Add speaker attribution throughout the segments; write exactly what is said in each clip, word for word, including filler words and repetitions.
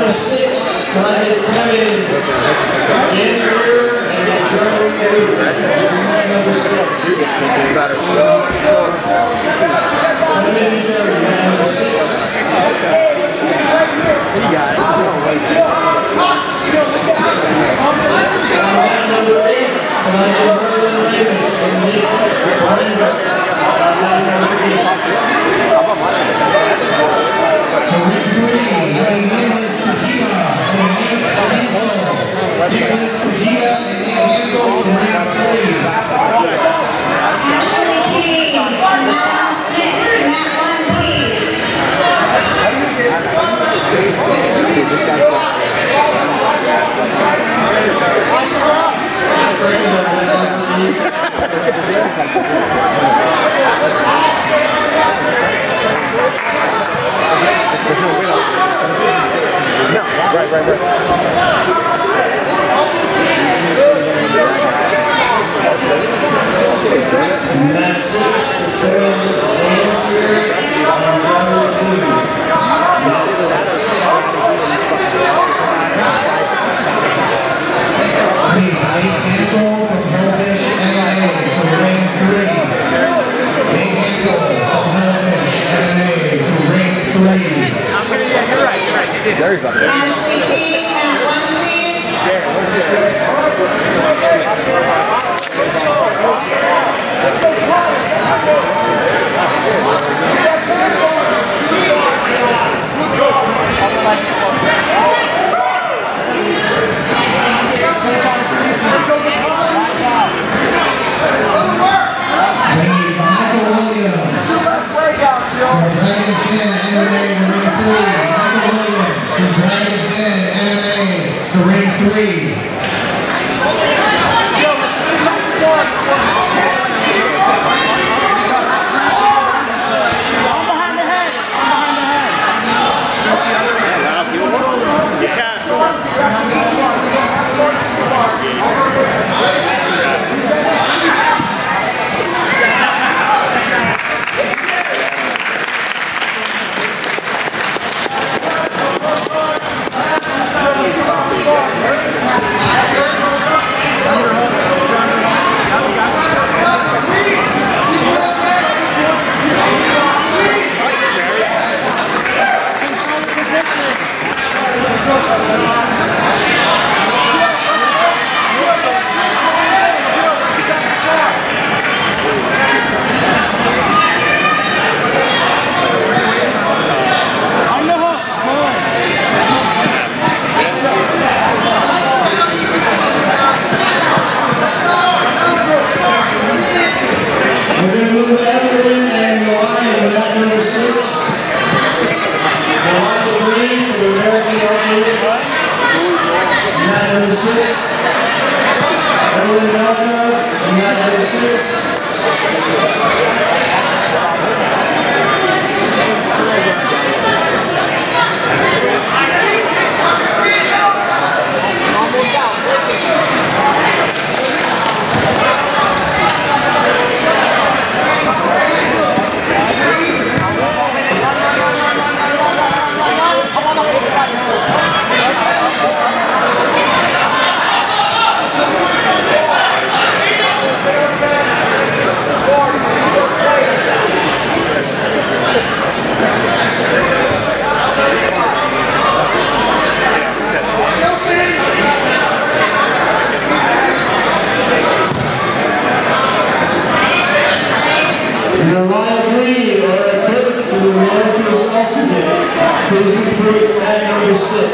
Speaker 1: number six, Private Kevin Gansler and German Blue. Number six. Kevin and German, number six. Number eight, Private Merlin Ramos and Nick Weinberg. Number eight.
Speaker 2: To ring three, having Nicholas Kajia and Nate Hansel. Nicholas Kajia and Nate Hansel to ring three.
Speaker 3: Ashley King and Adam Smith to mat one, please.
Speaker 4: There's no way else. No, right, right, right.
Speaker 1: Mat six, Kevin Gansler and German Blue. Mat six.
Speaker 2: Nate Hansel from Hellfish M M A to ring three. Nate Hansel from Hellfish M M A to ring three.
Speaker 4: You're right, you're right. Jerry's up there.
Speaker 3: Ashley King mat one, please.
Speaker 2: I need Michael Williams from Dragon's Den M M A to ring three. Michael Williams from Dragon's Den M M A to ring three.
Speaker 1: We're going to move Evelyn and Ryan, mat number six. Ryan Green from American Army, mat number six. Evelyn Malka, mat number six. And Ryan Green, our coach for the America's Ultimate, cruising through at number six.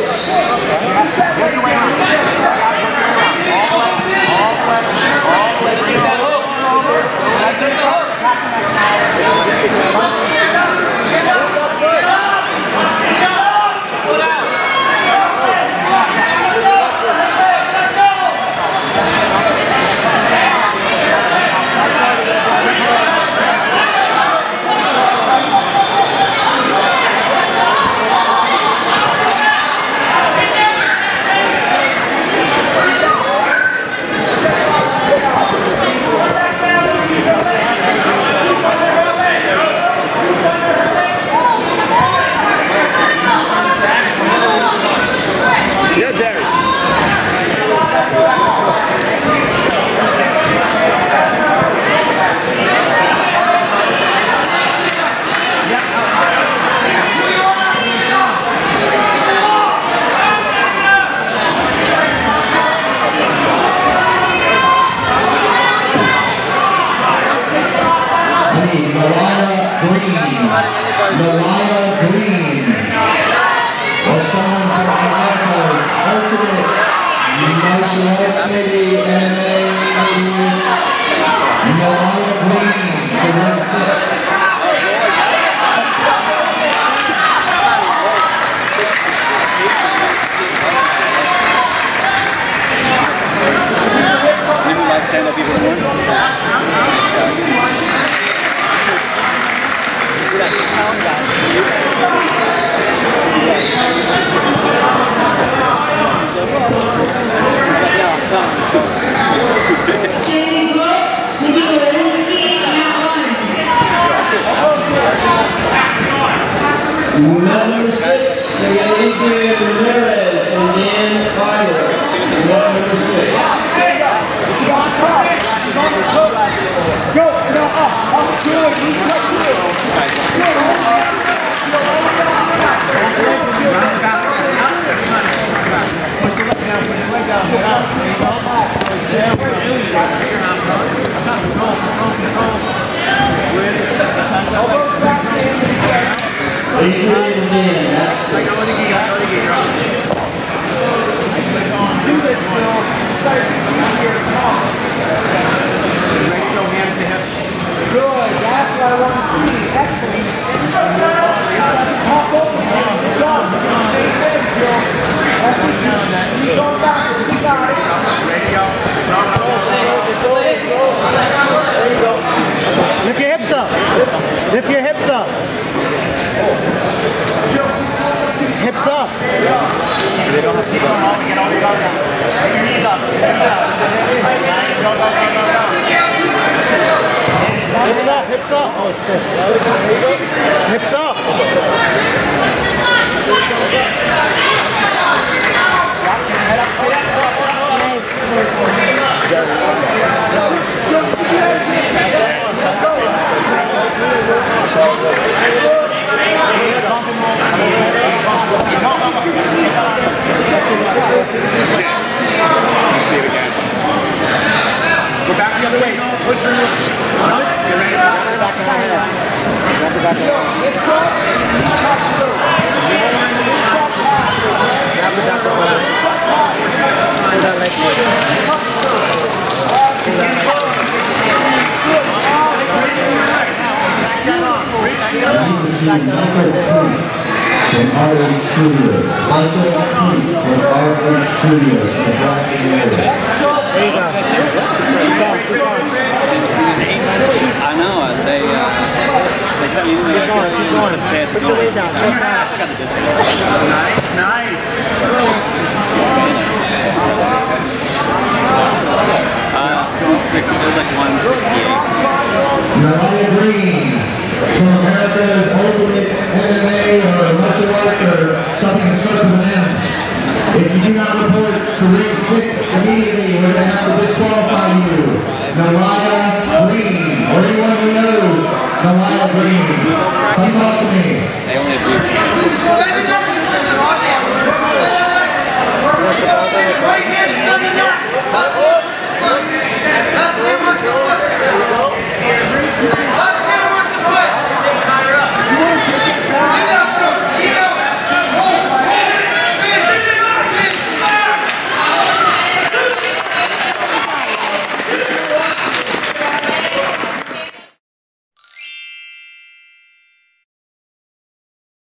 Speaker 2: Green. Malaya Green. Or someone from America's Ultimate Martial Arts, maybe M M A, maybe. Malaya Green to ring six.
Speaker 4: Stand up even more.
Speaker 3: Standing Brook, Nikita Lewinsky, mat one.
Speaker 1: Mat number six, we got Adrian Ramirez and Dan Byler. Mat number six.
Speaker 5: Go! No, up! Up! Good! You cut good! Push your leg down, push your leg down, get out. There we go. Control, control, control. Pass that leg.
Speaker 1: Adrian and Dan, that's six.
Speaker 5: Do this still. Start here. Come on. Ready to go hands to hips. Good. That's what I want to see. Excellent. It's got to pop open. It does. It's the same thing, Jill. That's it. Keep going back. You got it. Ready to go. Control, control, control, control. There you go. Lift your hips up. Lift your hips up. Hips up. They don't have to go. Get all the guard down. Get your knees up. Get your knees up. Nice. Go, go, go, go, go. Hips up, hips up. Oh, shit. Hips up. Head up, sit up, sit up, sit up. Nice,
Speaker 4: See it again.
Speaker 5: Go back the other way. Push your knee. Get ready. Back to my head. Back to back to my head. It's up. Grab the back of my head. See that leg. See that leg. Tack that on. Tack that on. Tack that on right there.
Speaker 2: From R H Studios. Michael P. from R H Studios. The Black and Yellow.
Speaker 5: There you go. Keep going, keep going.
Speaker 4: I know. They uh, they sent me.
Speaker 5: Keep going, keep going. Put your weight down, chest down.
Speaker 1: Nice, nice.
Speaker 4: Uh, it was like one sixty-eight.
Speaker 2: Malaya Green from America's Ultimate M M A or martial arts or something that starts with an M. If you do not report to ring six immediately, we're going to have to disqualify